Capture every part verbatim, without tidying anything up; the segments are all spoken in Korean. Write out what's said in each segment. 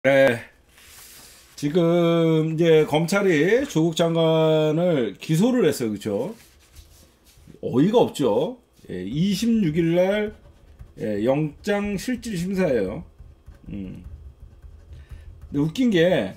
네, 지금 이제 검찰이 조국 장관을 기소를 했어요, 그렇죠? 어이가 없죠. 예, 이십육 일 날 예, 영장 실질 심사예요. 음. 근데 웃긴 게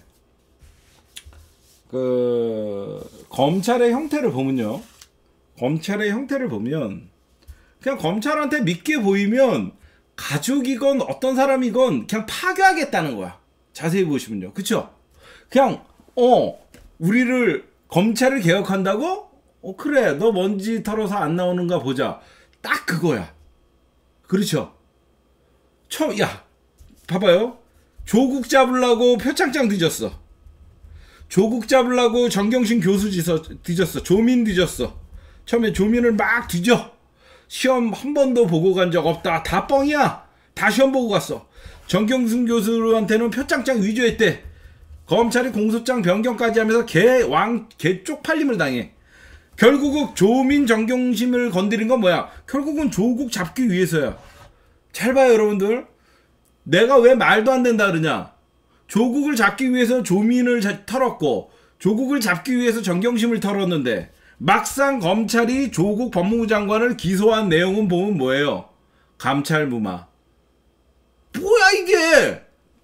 그 검찰의 형태를 보면요, 검찰의 형태를 보면 그냥 검찰한테 믿게 보이면 가족이건 어떤 사람이건 그냥 파괴하겠다는 거야. 자세히 보시면요, 그쵸? 그냥 어 우리를 검찰을 개혁한다고? 어 그래, 너 먼지 털어서 안 나오는가 보자. 딱 그거야. 그렇죠? 처음 야 봐봐요. 조국 잡으려고 표창장 뒤졌어. 조국 잡으려고 정경심 교수 뒤졌어. 조민 뒤졌어. 처음에 조민을 막 뒤져. 시험 한 번도 보고 간 적 없다. 다 뻥이야. 다 시험 보고 갔어. 정경심 교수한테는 표창장 위조했대. 검찰이 공소장 변경까지 하면서 개왕 개 쪽팔림을 당해. 결국은 조민 정경심을 건드린 건 뭐야? 결국은 조국 잡기 위해서야. 잘 봐요, 여러분들. 내가 왜 말도 안 된다 그러냐? 조국을 잡기 위해서 조민을 자, 털었고, 조국을 잡기 위해서 정경심을 털었는데, 막상 검찰이 조국 법무부 장관을 기소한 내용은 보면 뭐예요? 감찰무마. 뭐야 이게?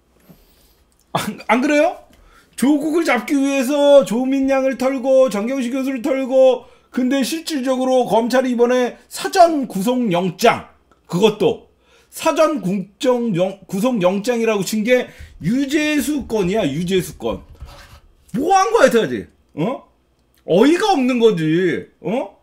안, 안 그래요? 조국을 잡기 위해서 조민양을 털고 정경심 교수를 털고, 근데 실질적으로 검찰이 이번에 사전 구속영장, 그것도 사전 국정 구속영장이라고 친 게 유재수 건이야. 유재수 건. 뭐 한 거야 도대체? 어? 어이가 없는 거지. 어?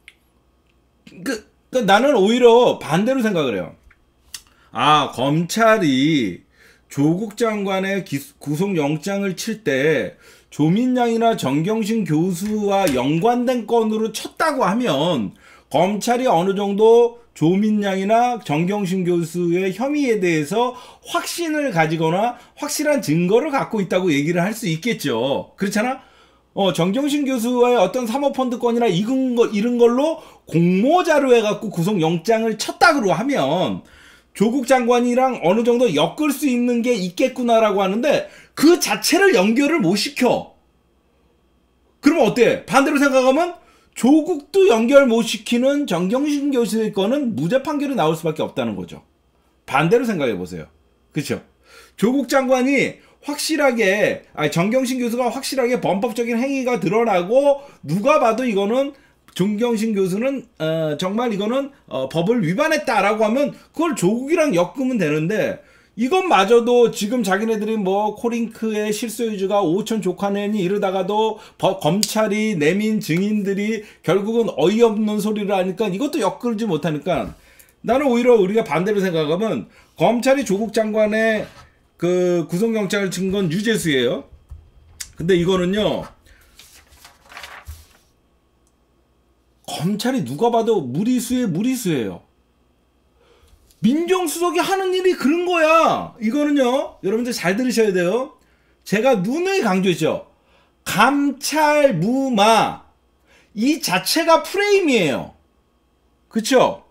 그, 그 나는 오히려 반대로 생각을 해요. 아, 검찰이 조국 장관의 기, 구속영장을 칠 때 조민양이나 정경심 교수와 연관된 건으로 쳤다고 하면 검찰이 어느 정도 조민양이나 정경심 교수의 혐의에 대해서 확신을 가지거나 확실한 증거를 갖고 있다고 얘기를 할 수 있겠죠. 그렇잖아? 어, 정경심 교수의 어떤 사모펀드 건이나 이런, 거, 이런 걸로 공모자료 해갖고 구속영장을 쳤다고 하면 조국 장관이랑 어느 정도 엮을 수 있는 게 있겠구나라고 하는데 그 자체를 연결을 못 시켜. 그러면 어때? 반대로 생각하면 조국도 연결 못 시키는 정경심 교수의 거는 무죄 판결이 나올 수밖에 없다는 거죠. 반대로 생각해 보세요. 그렇죠? 조국 장관이 확실하게, 아니 정경심 교수가 확실하게 범법적인 행위가 드러나고 누가 봐도 이거는 정경심 교수는 어, 정말 이거는 어, 법을 위반했다라고 하면 그걸 조국이랑 엮으면 되는데, 이것마저도 지금 자기네들이 뭐 코링크의 실소유주가 오천 조카네니 이러다가도 법, 검찰이 내민 증인들이 결국은 어이없는 소리를 하니까 이것도 엮을지 못하니까, 나는 오히려 우리가 반대로 생각하면 검찰이 조국 장관의 그 구속영장을 친 건 유재수예요. 근데 이거는요, 검찰이 누가 봐도 무리수의 무리수예요. 민정수석이 하는 일이 그런 거야. 이거는요, 여러분들 잘 들으셔야 돼요. 제가 누누이 강조했죠. 감찰무마. 이 자체가 프레임이에요. 그쵸?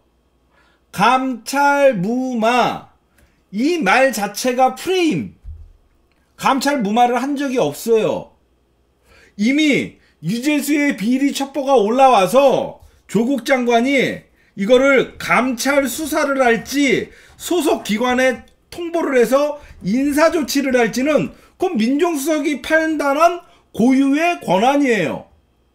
감찰무마. 이 말 자체가 프레임. 감찰무마를 한 적이 없어요. 이미 유재수의 비리 첩보가 올라와서 조국 장관이 이거를 감찰 수사를 할지 소속 기관에 통보를 해서 인사 조치를 할지는 그건 민정수석이 판단한 고유의 권한이에요.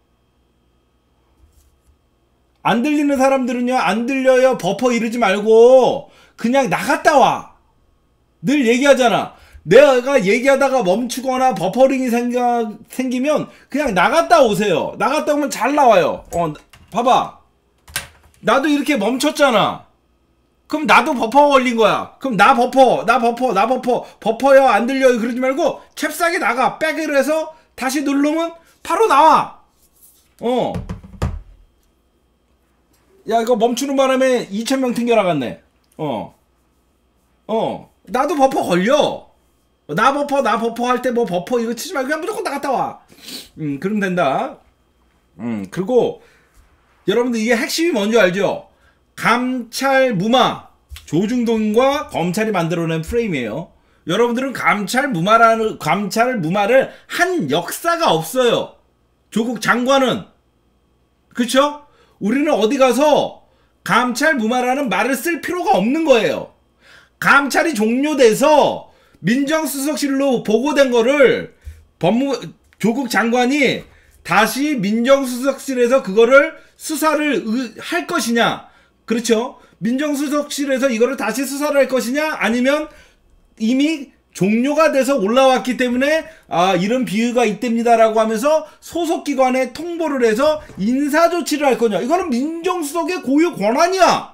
안 들리는 사람들은요, 안 들려요 버퍼 이러지 말고 그냥 나갔다 와. 늘 얘기하잖아. 내가 얘기하다가 멈추거나 버퍼링이 생겨, 생기면 그냥 나갔다 오세요. 나갔다 오면 잘 나와요. 어, 봐봐. 나도 이렇게 멈췄잖아. 그럼 나도 버퍼가 걸린 거야. 그럼 나 버퍼, 나 버퍼, 나 버퍼, 버퍼요, 안 들려요. 그러지 말고 캡싸게 나가. 백을 해서 다시 누르면 바로 나와. 어. 야, 이거 멈추는 바람에 이천 명 튕겨 나갔네. 어. 어. 나도 버퍼 걸려. 나 버퍼, 나 버퍼 할 때 뭐 버퍼 이거 치지 말고 그냥 무조건 나갔다 와. 음, 그럼 된다. 음, 그리고 여러분들 이게 핵심이 뭔지 알죠? 감찰무마. 조중동과 검찰이 만들어낸 프레임이에요. 여러분들은 감찰 무마라는 감찰 무마를 한 역사가 없어요. 조국 장관은. 그렇죠? 우리는 어디 가서 감찰 무마라는 말을 쓸 필요가 없는 거예요. 감찰이 종료돼서 민정수석실로 보고된 거를 법무 조국 장관이 다시 민정수석실에서 그거를 수사를 할 것이냐, 그렇죠? 민정수석실에서 이거를 다시 수사를 할 것이냐, 아니면 이미 종료가 돼서 올라왔기 때문에 아 이런 비위가 있답니다라고 하면서 소속기관에 통보를 해서 인사조치를 할 거냐. 이거는 민정수석의 고유 권한이야.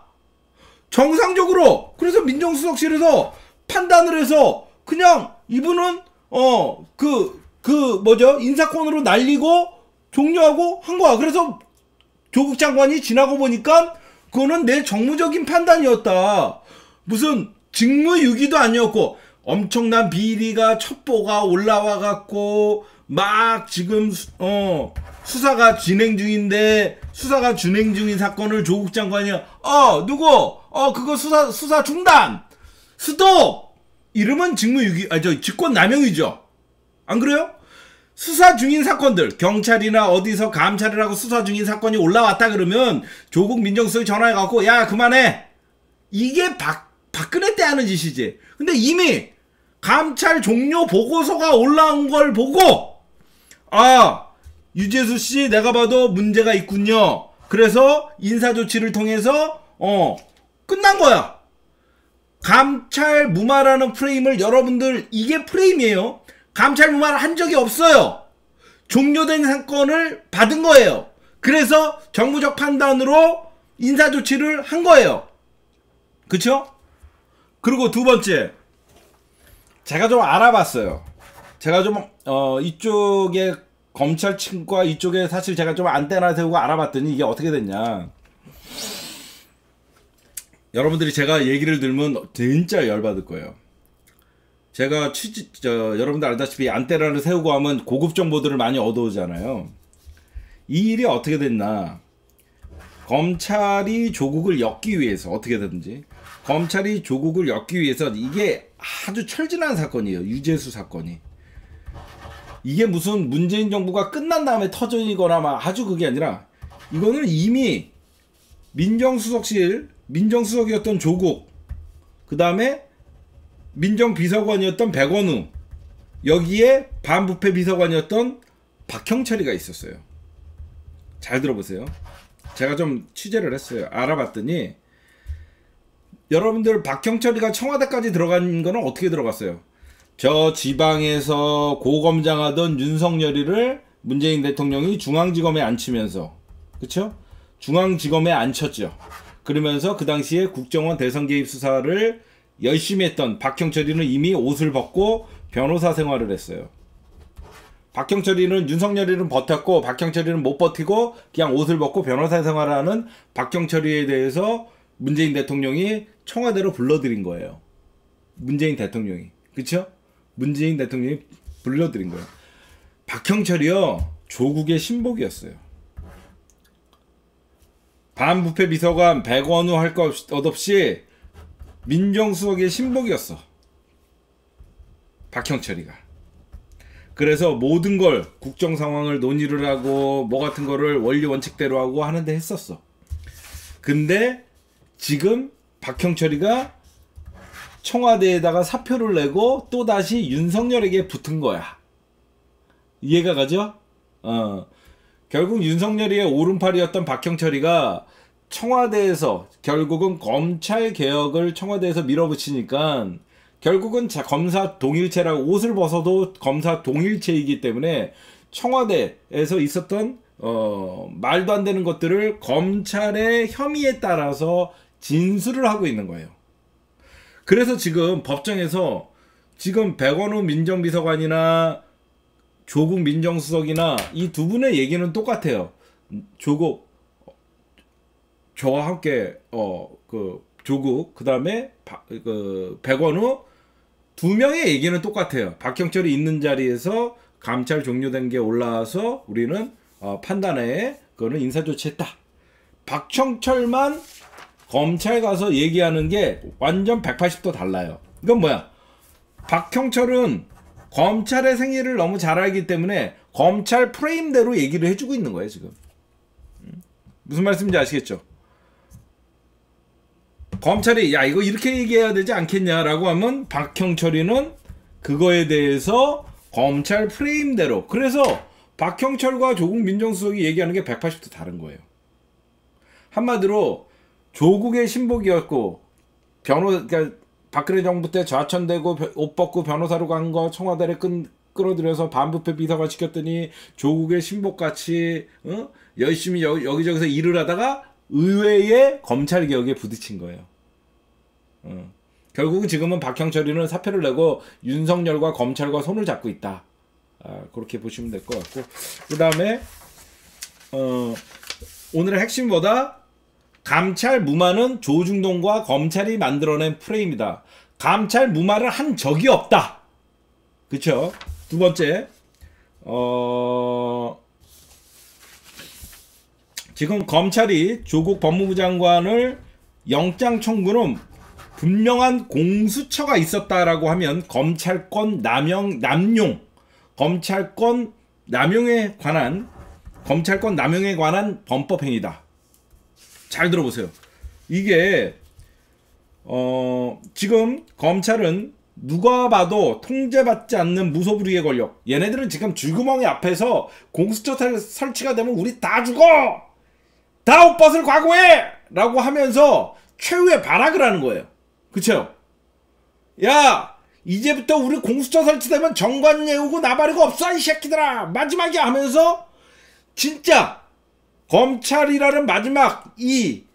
정상적으로. 그래서 민정수석실에서 판단을 해서 그냥 이분은 어 그 그 뭐죠, 인사권으로 날리고 종료하고 한 거야. 그래서 조국 장관이 지나고 보니까 그거는 내 정무적인 판단이었다. 무슨 직무유기도 아니었고 엄청난 비리가 첩보가 올라와 갖고 막 지금 어 수사가 진행 중인데, 수사가 진행 중인 사건을 조국 장관이 어 누구 어 그거 수사 수사 중단 스톱 이러면 직무유기 아 저 직권남용이죠. 안 그래요? 수사 중인 사건들, 경찰이나 어디서 감찰을 하고 수사 중인 사건이 올라왔다 그러면 조국 민정수석이 전화해갖고 야 그만해. 이게 박, 박근혜 때 하는 짓이지. 근데 이미 감찰 종료 보고서가 올라온 걸 보고 아 유재수 씨 내가 봐도 문제가 있군요. 그래서 인사조치를 통해서 어 끝난 거야. 감찰 무마라는 프레임을 여러분들, 이게 프레임이에요. 감찰 무마를 한 적이 없어요. 종료된 사건을 받은 거예요. 그래서 정무적 판단으로 인사조치를 한 거예요. 그쵸? 그리고 두 번째, 제가 좀 알아봤어요. 제가 좀 어 이쪽에 검찰 측과 이쪽에 사실 제가 좀 안테나 세우고 알아봤더니 이게 어떻게 됐냐. 여러분들이 제가 얘기를 들으면 진짜 열받을 거예요. 제가 취지, 저, 여러분들 알다시피 안테나를 세우고 하면 고급 정보들을 많이 얻어오잖아요. 이 일이 어떻게 됐나. 검찰이 조국을 엮기 위해서, 어떻게 되든지 검찰이 조국을 엮기 위해서, 이게 아주 철진한 사건이에요. 유재수 사건이. 이게 무슨 문재인 정부가 끝난 다음에 터져이거나 막 아주 그게 아니라, 이거는 이미 민정수석실 민정수석이었던 조국, 그 다음에 민정비서관이었던 백원우, 여기에 반부패 비서관이었던 박형철이가 있었어요. 잘 들어보세요. 제가 좀 취재를 했어요. 알아봤더니 여러분들 박형철이가 청와대까지 들어간 거는 어떻게 들어갔어요? 저 지방에서 고검장하던 윤석열이를 문재인 대통령이 중앙지검에 앉히면서, 그쵸? 중앙지검에 앉혔죠. 그러면서 그 당시에 국정원 대선 개입 수사를 열심히 했던 박형철이는 이미 옷을 벗고 변호사 생활을 했어요. 박형철이는, 윤석열이는 버텼고 박형철이는 못 버티고 그냥 옷을 벗고 변호사 생활을 하는 박형철이에 대해서 문재인 대통령이 청와대로 불러들인 거예요. 문재인 대통령이. 그쵸? 문재인 대통령이 불러들인 거예요. 박형철이요, 조국의 신복이었어요. 반부패 비서관 백원우 할 것 없이 민정수석의 신복이었어, 박형철이가. 그래서 모든 걸, 국정 상황을 논의를 하고 뭐 같은 거를 원리 원칙대로 하고 하는데 했었어. 근데 지금 박형철이가 청와대에다가 사표를 내고 또다시 윤석열에게 붙은 거야. 이해가 가죠? 어. 결국 윤석열이의 오른팔이었던 박형철이가 청와대에서 결국은 검찰 개혁을 청와대에서 밀어붙이니까 결국은 자, 검사 동일체라고, 옷을 벗어도 검사 동일체이기 때문에 청와대에서 있었던 어, 말도 안 되는 것들을 검찰의 혐의에 따라서 진술을 하고 있는 거예요. 그래서 지금 법정에서 지금 백원우 민정비서관이나 조국 민정수석이나 이 두 분의 얘기는 똑같아요. 조국, 저와 함께 어 그 조국, 그 다음에 그 백원우 두 명의 얘기는 똑같아요. 박형철이 있는 자리에서 감찰 종료된 게 올라와서 우리는 어, 판단에 그거는 인사조치했다. 박형철만 검찰 가서 얘기하는 게 완전 백팔십 도 달라요. 이건 뭐야? 박형철은 검찰의 생일을 너무 잘 알기 때문에 검찰 프레임대로 얘기를 해주고 있는 거예요 지금. 무슨 말씀인지 아시겠죠? 검찰이 야 이거 이렇게 얘기해야 되지 않겠냐라고 하면 박형철이는 그거에 대해서 검찰 프레임대로, 그래서 박형철과 조국 민정수석이 얘기하는 게 백팔십 도 다른 거예요. 한마디로 조국의 신복이었고 변호 그러니까 박근혜 정부 때 좌천되고 옷 벗고 변호사로 간 거 청와대를 끈, 끌어들여서 반부패 비서관 시켰더니 조국의 신복같이 어? 열심히 여, 여기저기서 일을 하다가 의외의 검찰개혁에 부딪힌 거예요. 어. 결국은 지금은 박형철이는 사표를 내고 윤석열과 검찰과 손을 잡고 있다. 아, 그렇게 보시면 될 것 같고, 그 다음에 어, 오늘의 핵심보다 감찰 무마는 조중동과 검찰이 만들어낸 프레임이다. 감찰 무마를 한 적이 없다. 그쵸? 두 번째, 어, 지금 검찰이 조국 법무부 장관을 영장 청구는 분명한 공수처가 있었다라고 하면 검찰권 남용, 남용, 검찰권 남용에 관한 검찰권 남용에 관한 범법행위다. 잘 들어보세요. 이게 어, 지금 검찰은 누가 봐도 통제받지 않는 무소불위의 권력. 얘네들은 지금 쥐구멍이 앞에서 공수처 설치가 되면 우리 다 죽어! 다 옷 벗을 각오해! 라고 하면서 최후의 발악을 하는 거예요. 그쵸? 야! 이제부터 우리 공수처 설치되면 정관 예우고 나발이고 없어 이 새끼들아! 마지막에 하면서 진짜 검찰이라는 마지막 이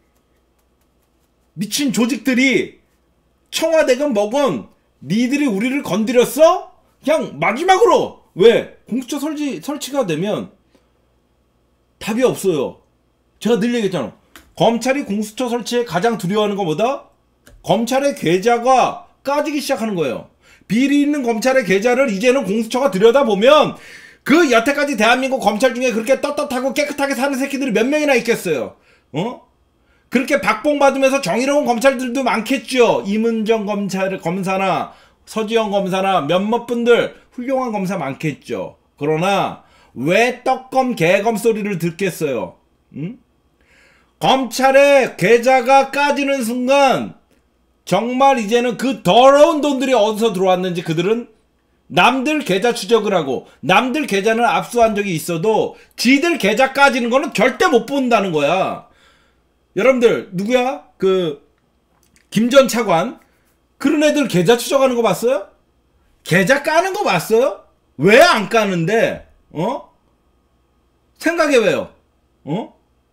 미친 조직들이 청와대가 먹은 니들이 우리를 건드렸어? 그냥 마지막으로 왜? 공수처 설치, 설치가 되면 답이 없어요. 제가 늘 얘기했잖아. 검찰이 공수처 설치에 가장 두려워하는 것보다 검찰의 계좌가 까지기 시작하는 거예요. 비리 있는 검찰의 계좌를 이제는 공수처가 들여다보면 그 여태까지 대한민국 검찰 중에 그렇게 떳떳하고 깨끗하게 사는 새끼들이 몇 명이나 있겠어요. 어? 그렇게 박봉받으면서 정의로운 검찰들도 많겠죠. 이문정 검찰, 검사나 서지영 검사나 몇몇 분들 훌륭한 검사 많겠죠. 그러나 왜 떡검 개검 소리를 듣겠어요? 응? 검찰의 계좌가 까지는 순간 정말 이제는 그 더러운 돈들이 어디서 들어왔는지 그들은 남들 계좌 추적을 하고 남들 계좌는 압수한 적이 있어도 지들 계좌 까지는 거는 절대 못 본다는 거야. 여러분들 누구야? 그 김 전 차관 그런 애들 계좌 추적하는 거 봤어요? 계좌 까는 거 봤어요? 왜 안 까는데? 어? 생각해봐요. 어?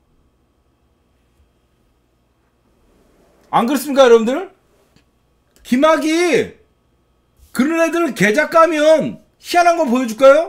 안 그렇습니까 여러분들? 김학이 그런 애들 계좌 까면 희한한 거 보여줄까요?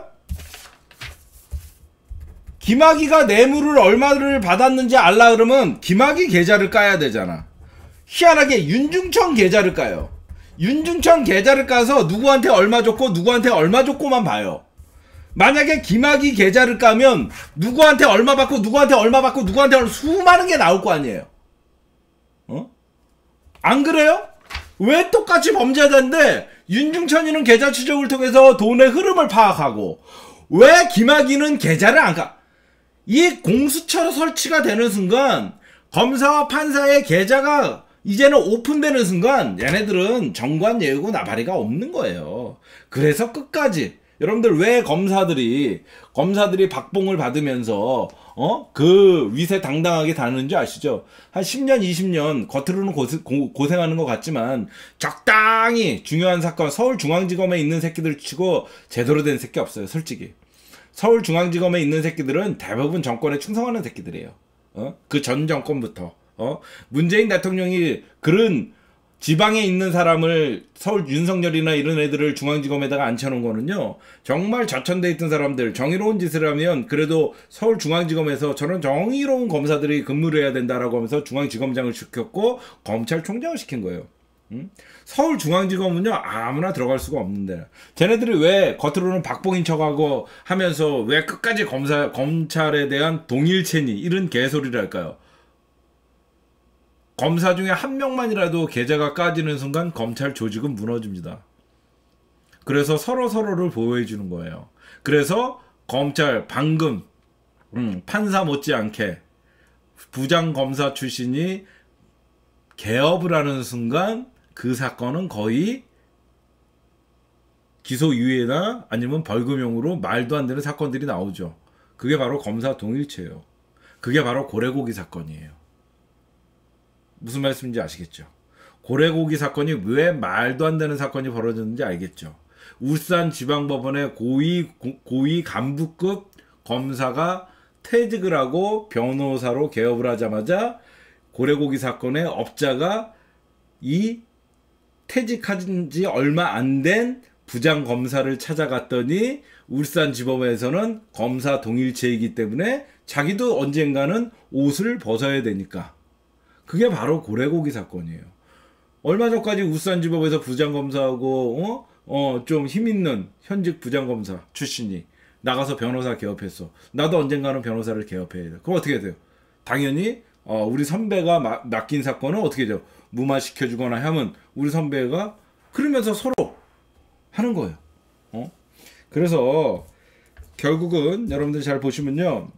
김학이가 뇌물을 얼마를 받았는지 알라 그러면 김학이 계좌를 까야 되잖아. 희한하게 윤중천 계좌를 까요. 윤중천 계좌를 까서 누구한테 얼마 줬고 누구한테 얼마 줬고만 봐요. 만약에 김학이 계좌를 까면 누구한테 얼마 받고 누구한테 얼마 받고 누구한테 얼마, 수많은 게 나올 거 아니에요. 어? 안 그래요? 왜 똑같이 범죄자인데 윤중천이는 계좌 추적을 통해서 돈의 흐름을 파악하고 왜 김학이는 계좌를 안 까? 이 공수처 설치가 되는 순간 검사와 판사의 계좌가 이제는 오픈되는 순간 얘네들은 정관 예우고 나발이가 없는 거예요. 그래서 끝까지 여러분들 왜 검사들이 검사들이 박봉을 받으면서 어? 그 위세 당당하게 다는지 아시죠? 한 십 년 이십 년 겉으로는 고세, 고, 고생하는 것 같지만 적당히 중요한 사건 서울중앙지검에 있는 새끼들 치고 제대로 된 새끼 없어요. 솔직히 서울중앙지검에 있는 새끼들은 대부분 정권에 충성하는 새끼들이에요. 어? 그 전 정권부터 어? 문재인 대통령이 그런 지방에 있는 사람을 서울 윤석열이나 이런 애들을 중앙지검에다가 앉혀놓은 거는요 정말 좌천돼 있던 사람들 정의로운 짓을 하면 그래도 서울중앙지검에서 저런 정의로운 검사들이 근무를 해야 된다라고 하면서 중앙지검장을 시켰고 검찰총장을 시킨 거예요. 응? 서울중앙지검은요 아무나 들어갈 수가 없는데 쟤네들이 왜 겉으로는 박봉인 척하고 하면서 왜 끝까지 검사 검찰에 대한 동일체니 이런 개소리를 할까요? 검사 중에 한 명만이라도 계좌가 까지는 순간 검찰 조직은 무너집니다. 그래서 서로 서로를 보호해 주는 거예요. 그래서 검찰 방금 음, 판사 못지않게 부장검사 출신이 개업을 하는 순간 그 사건은 거의 기소유예나 아니면 벌금형으로 말도 안 되는 사건들이 나오죠. 그게 바로 검사 동일체예요. 그게 바로 고래고기 사건이에요. 무슨 말씀인지 아시겠죠? 고래고기 사건이 왜 말도 안 되는 사건이 벌어졌는지 알겠죠? 울산지방법원의 고위, 고위 간부급 검사가 퇴직을 하고 변호사로 개업을 하자마자 고래고기 사건의 업자가 이 퇴직한 지 얼마 안 된 부장검사를 찾아갔더니 울산지법에서는 검사 동일체이기 때문에 자기도 언젠가는 옷을 벗어야 되니까. 그게 바로 고래고기 사건이에요. 얼마 전까지 울산지법에서 부장검사하고 어? 어, 좀 힘있는 현직 부장검사 출신이 나가서 변호사 개업했어. 나도 언젠가는 변호사를 개업해야 돼. 그럼 어떻게 돼요? 당연히 어, 우리 선배가 마, 맡긴 사건은 어떻게 돼요? 무마시켜주거나 하면 우리 선배가 그러면서 서로 하는 거예요. 어? 그래서 결국은 여러분들 잘 보시면요.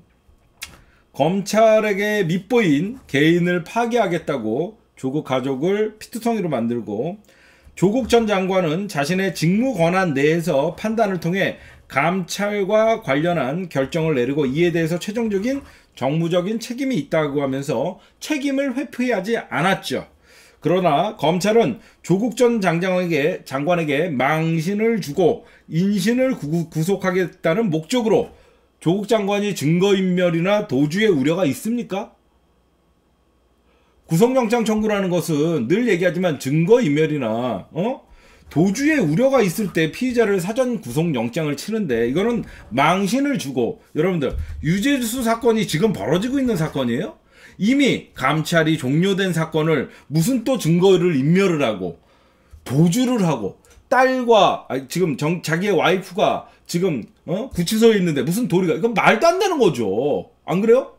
검찰에게 밑보인 개인을 파괴하겠다고 조국 가족을 피투성이로 만들고 조국 전 장관은 자신의 직무 권한 내에서 판단을 통해 감찰과 관련한 결정을 내리고 이에 대해서 최종적인 정무적인 책임이 있다고 하면서 책임을 회피하지 않았죠. 그러나 검찰은 조국 전 장관에게, 장관에게 망신을 주고 인신을 구, 구속하겠다는 목적으로 조국 장관이 증거인멸이나 도주의 우려가 있습니까? 구속영장 청구라는 것은 늘 얘기하지만 증거인멸이나 어? 도주의 우려가 있을 때 피의자를 사전 구속영장을 치는데 이거는 망신을 주고 여러분들 유죄수 사건이 지금 벌어지고 있는 사건이에요? 이미 감찰이 종료된 사건을 무슨 또 증거를 인멸을 하고 도주를 하고 딸과 아니, 지금 정, 자기의 와이프가 지금 어? 구치소에 있는데 무슨 도리가 이건 말도 안 되는 거죠. 안 그래요?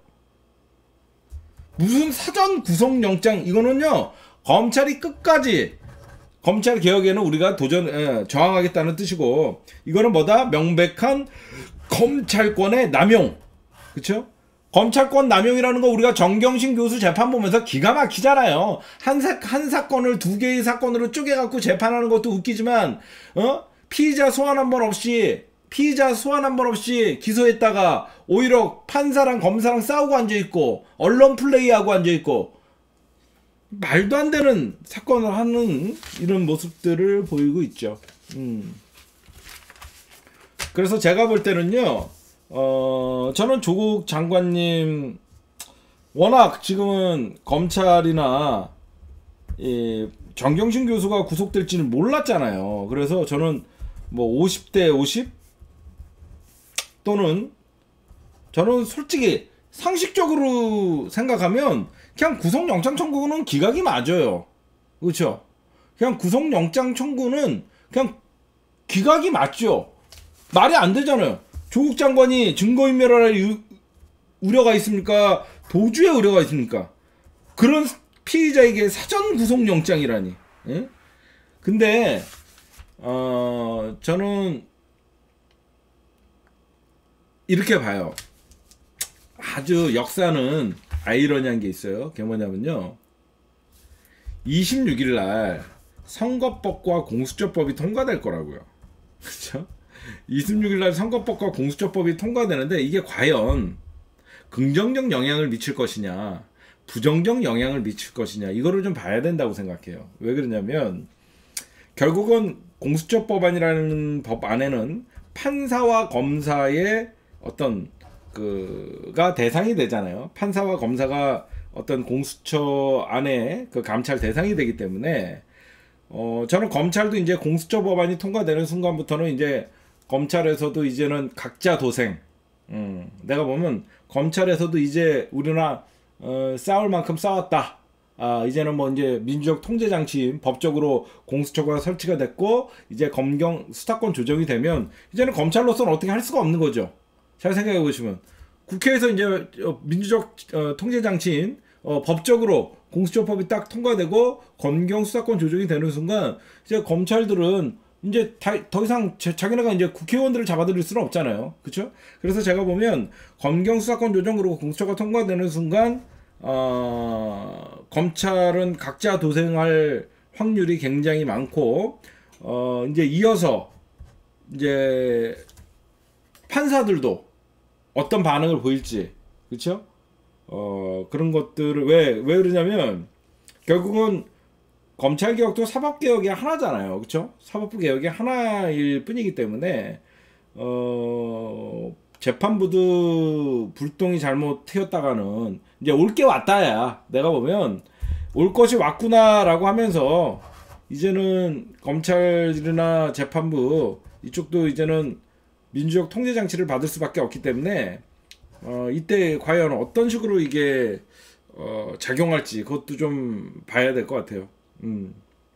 무슨 사전 구속영장 이거는요 검찰이 끝까지 검찰 개혁에는 우리가 도전 에, 저항하겠다는 뜻이고 이거는 뭐다 명백한 검찰권의 남용 그쵸? 검찰권 남용이라는 거 우리가 정경심 교수 재판 보면서 기가 막히잖아요. 한, 사, 한 사건을 두 개의 사건으로 쪼개갖고 재판하는 것도 웃기지만 어? 피의자 소환 한 번 없이 피의자 소환 한 번 없이 기소했다가 오히려 판사랑 검사랑 싸우고 앉아있고 언론 플레이하고 앉아있고 말도 안 되는 사건을 하는 이런 모습들을 보이고 있죠. 음. 그래서 제가 볼 때는요 어, 저는 조국 장관님 워낙 지금은 검찰이나 이 정경심 교수가 구속될지는 몰랐잖아요. 그래서 저는 뭐 오십 대 오십 또는 저는 솔직히 상식적으로 생각하면 그냥 구속영장 청구는 기각이 맞아요. 그렇죠? 그냥 구속영장 청구는 그냥 기각이 맞죠. 말이 안 되잖아요. 조국 장관이 증거인멸할 우려가 있습니까? 도주의 우려가 있습니까? 그런 피의자에게 사전 구속영장이라니. 예? 근데 어, 저는 이렇게 봐요. 아주 역사는 아이러니한 게 있어요. 그게 뭐냐면요. 이십육 일 날 선거법과 공수처법이 통과될 거라고요. 그렇죠? 이십육 일 날 선거법과 공수처법이 통과되는데 이게 과연 긍정적 영향을 미칠 것이냐 부정적 영향을 미칠 것이냐 이거를 좀 봐야 된다고 생각해요. 왜 그러냐면 결국은 공수처법안이라는 법 안에는 판사와 검사의 어떤 그가 대상이 되잖아요. 판사와 검사가 어떤 공수처 안에 그 감찰 대상이 되기 때문에 어 저는 검찰도 이제 공수처 법안이 통과되는 순간부터는 이제 검찰에서도 이제는 각자 도생. 음, 내가 보면 검찰에서도 이제 우리나 어, 싸울 만큼 싸웠다. 아, 이제는 뭐 이제 민주적 통제 장치인 법적으로 공수처가 설치가 됐고 이제 검경 수사권 조정이 되면 이제는 검찰로서는 어떻게 할 수가 없는 거죠. 잘 생각해 보시면 국회에서 이제 민주적 어, 통제 장치인 어, 법적으로 공수처법이 딱 통과되고 검경 수사권 조정이 되는 순간 이제 검찰들은 이제 다, 더 이상 자, 자기네가 이제 국회의원들을 잡아들일 수는 없잖아요. 그렇죠? 그래서 제가 보면 검경 수사권 조정 그리고 공수처가 통과되는 순간 어, 검찰은 각자 도생할 확률이 굉장히 많고 어, 이제 이어서 이제 판사들도 어떤 반응을 보일지 그렇죠? 어, 그런 것들을 왜 왜 그러냐면 결국은 검찰 개혁도 사법 개혁의 하나잖아요, 그렇죠? 사법부 개혁의 하나일 뿐이기 때문에 어, 재판부도 불똥이 잘못 튀었다가는 이제 올 게 왔다야. 내가 보면 올 것이 왔구나라고 하면서 이제는 검찰이나 재판부 이쪽도 이제는 민주적 통제 장치를 받을 수밖에 없기 때문에 어, 이때 과연 어떤 식으로 이게 어, 작용할지 그것도 좀 봐야 될 것 같아요. 음.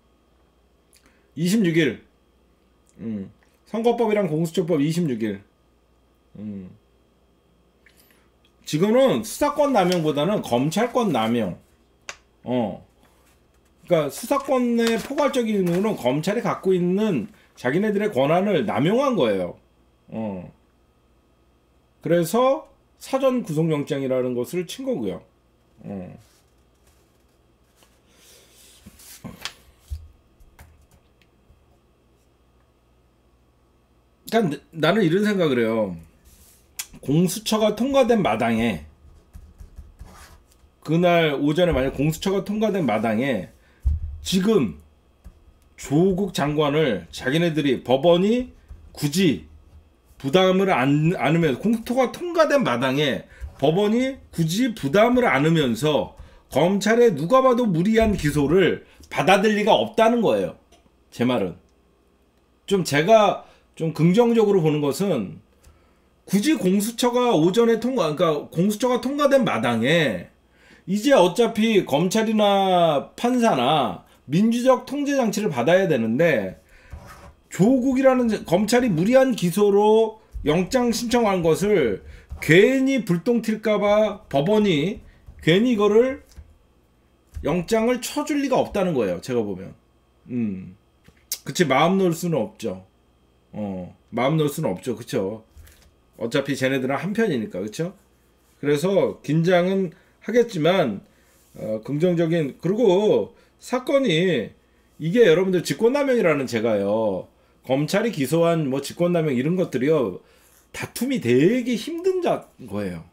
이십육 일 음. 선거법이랑 공수처법 이십육 일 음. 지금은 수사권 남용보다는 검찰권 남용 어. 그러니까 수사권의 포괄적인 이유는 검찰이 갖고 있는 자기네들의 권한을 남용한 거예요. 어. 그래서 사전 구속영장이라는 것을 친 거고요. 어. 그러니까 나는 이런 생각을 해요. 공수처가 통과된 마당에 그날 오전에 만약 공수처가 통과된 마당에 지금 조국 장관을 자기네들이 법원이 굳이 부담을 안, 안으면서 공수처가 통과된 마당에 법원이 굳이 부담을 안으면서 검찰에 누가 봐도 무리한 기소를 받아들일 리가 없다는 거예요. 제 말은. 좀 제가 좀 긍정적으로 보는 것은 굳이 공수처가 오전에 통과, 그러니까 공수처가 통과된 마당에 이제 어차피 검찰이나 판사나 민주적 통제 장치를 받아야 되는데 조국이라는 검찰이 무리한 기소로 영장 신청한 것을 괜히 불똥 튈까봐 법원이 괜히 이거를 영장을 쳐줄 리가 없다는 거예요. 제가 보면. 음. 그치, 마음 놓을 수는 없죠. 어, 마음 놓을 수는 없죠. 그쵸? 어차피 쟤네들은 한편이니까. 그쵸? 그래서 긴장은 하겠지만, 어, 긍정적인, 그리고 사건이, 이게 여러분들 직권남용이라는 제가요, 검찰이 기소한 뭐 직권남용 이런 것들이요, 다툼이 되게 힘든 자, 거예요.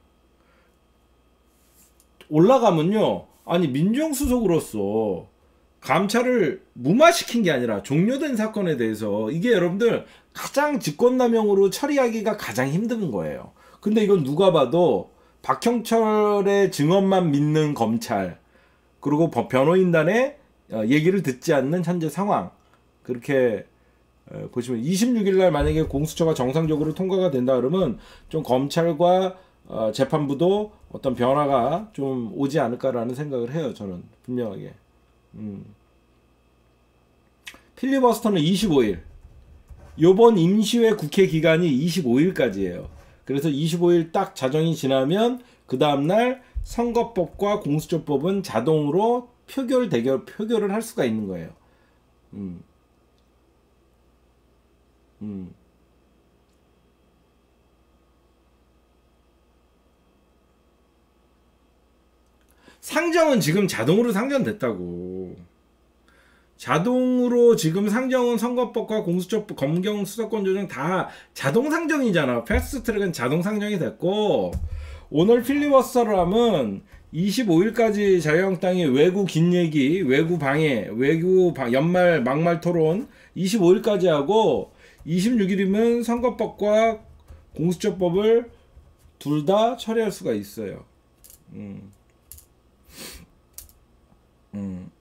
올라가면요, 아니, 민정수석으로서 감찰을 무마시킨 게 아니라 종료된 사건에 대해서 이게 여러분들 가장 직권남용으로 처리하기가 가장 힘든 거예요. 근데 이건 누가 봐도 박형철의 증언만 믿는 검찰, 그리고 변호인단의 얘기를 듣지 않는 현재 상황, 그렇게 보시면 이십육 일 날 만약에 공수처가 정상적으로 통과가 된다 그러면 좀 검찰과 재판부도 어떤 변화가 좀 오지 않을까라는 생각을 해요. 저는 분명하게. 음. 필리버스터는 이십오 일. 요번 임시회 국회 기간이 이십오 일까지예요. 그래서 이십오 일 딱 자정이 지나면 그 다음날 선거법과 공수처법은 자동으로 표결 대결 표결을 할 수가 있는 거예요. 음. 음. 상정은 지금 자동으로 상정됐다고. 자동으로 지금 상정은 선거법과 공수처법, 검경 수사권 조정 다 자동 상정이잖아. 패스트트랙은 자동 상정이 됐고, 오늘 필리버스터를 하면 이십오 일까지 자유한국당이 외구 긴 얘기, 외구 방해, 외구 방, 연말 막말 토론 이십오 일까지 하고, 이십육 일이면 선거법과 공수처법을 둘 다 처리할 수가 있어요. 음. 음.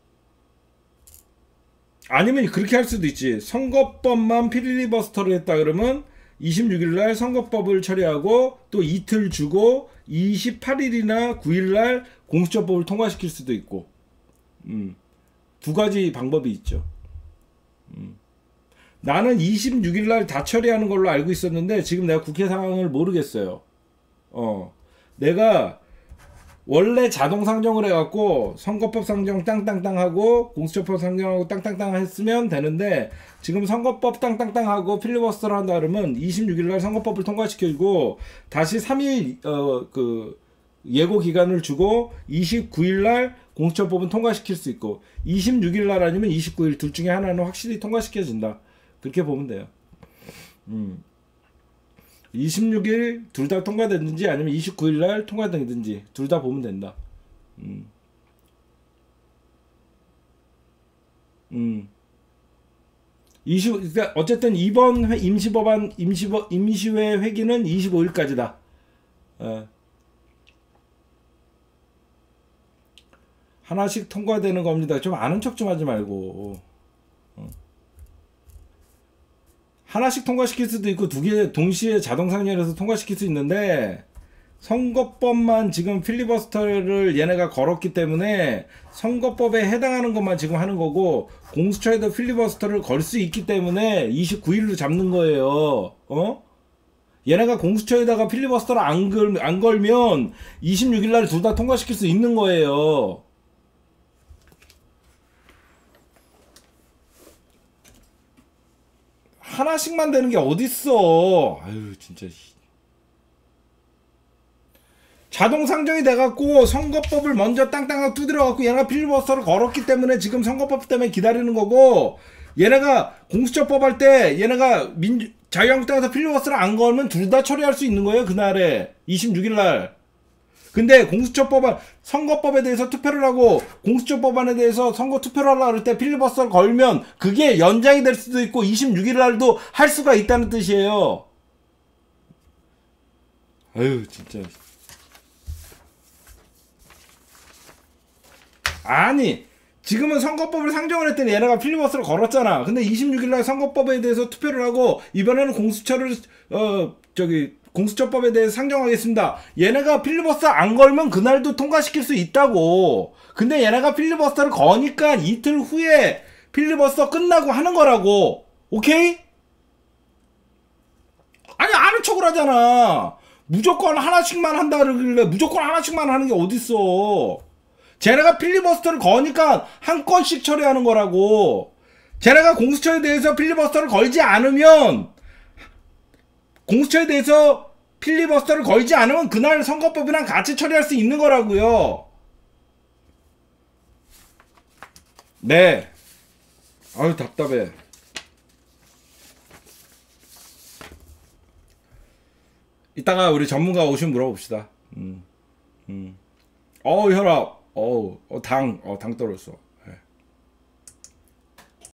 아니면 그렇게 할 수도 있지. 선거법만 필리버스터를 했다 그러면 이십육 일 날 선거법을 처리하고 또 이틀 주고 이십팔 일이나 구 일 날 공수처법을 통과시킬 수도 있고. 음. 두 가지 방법이 있죠. 음. 나는 이십육 일 날 다 처리하는 걸로 알고 있었는데 지금 내가 국회 상황을 모르겠어요. 어. 내가 원래 자동 상정을 해갖고 선거법 상정 땅땅땅 하고 공수처법 상정하고 땅땅땅 했으면 되는데 지금 선거법 땅땅땅 하고 필리버스터를 한다 그러면 이십육 일 날 선거법을 통과시키고 다시 삼 일 어 그 예고 기간을 주고 이십구 일 날 공수처법은 통과시킬 수 있고 이십육 일 날 아니면 이십구 일 둘 중에 하나는 확실히 통과시켜진다. 그렇게 보면 돼요. 음. 이십육 일 둘 다 통과됐는지 아니면 이십구 일 날 통과됐든지 둘 다 보면 된다. 음. 음. 이십 그러니까 어쨌든 이번 회, 임시법안 임시법 임시회 회기는 이십오 일까지다. 어. 하나씩 통과되는 겁니다. 좀 아는 척 좀 하지 말고. 어. 하나씩 통과시킬 수도 있고 두 개 동시에 자동 상정해서 통과시킬 수 있는데 선거법만 지금 필리버스터를 얘네가 걸었기 때문에 선거법에 해당하는 것만 지금 하는 거고 공수처에도 필리버스터를 걸 수 있기 때문에 이십구 일로 잡는 거예요. 어? 얘네가 공수처에다가 필리버스터를 안, 걸, 안 걸면 이십육 일 날 둘 다 통과시킬 수 있는 거예요. 하나씩만 되는 게 어딨어. 아유 진짜 자동 상정이 돼갖고 선거법을 먼저 땅땅하고 두드려갖고 얘네가 필리버스터를 걸었기 때문에 지금 선거법 때문에 기다리는 거고 얘네가 공수처법 할 때 얘네가 민주 자유한국당에서 필리버스터를 안 걸면 둘 다 처리할 수 있는 거예요. 그날에 이십육 일 날. 근데 공수처법안 선거법에 대해서 투표를 하고 공수처법안에 대해서 선거 투표를 하려고 할 때 필리버스터를 걸면 그게 연장이 될 수도 있고 이십육 일 날도 할 수가 있다는 뜻이에요. 아유 진짜. 아니 지금은 선거법을 상정을 했더니 얘네가 필리버스터를 걸었잖아. 근데 이십육 일 날 선거법에 대해서 투표를 하고 이번에는 공수처를 어 저기 공수처법에 대해서 상정하겠습니다. 얘네가 필리버스터 안 걸면 그날도 통과시킬 수 있다고. 근데 얘네가 필리버스터를 거니까 이틀 후에 필리버스터 끝나고 하는 거라고. 오케이? 아니 아는 척을 하잖아. 무조건 하나씩만 한다 그러길래 무조건 하나씩만 하는 게 어딨어. 쟤네가 필리버스터를 거니까 한 건씩 처리하는 거라고. 쟤네가 공수처에 대해서 필리버스터를 걸지 않으면 공수처에 대해서 필리버스터를 걸지 않으면 그날 선거법이랑 같이 처리할 수 있는 거라고요. 네. 아유 답답해. 이따가 우리 전문가 오시면 물어봅시다. 음. 음. 어우 혈압. 어우 어, 당. 어, 당 떨어졌어.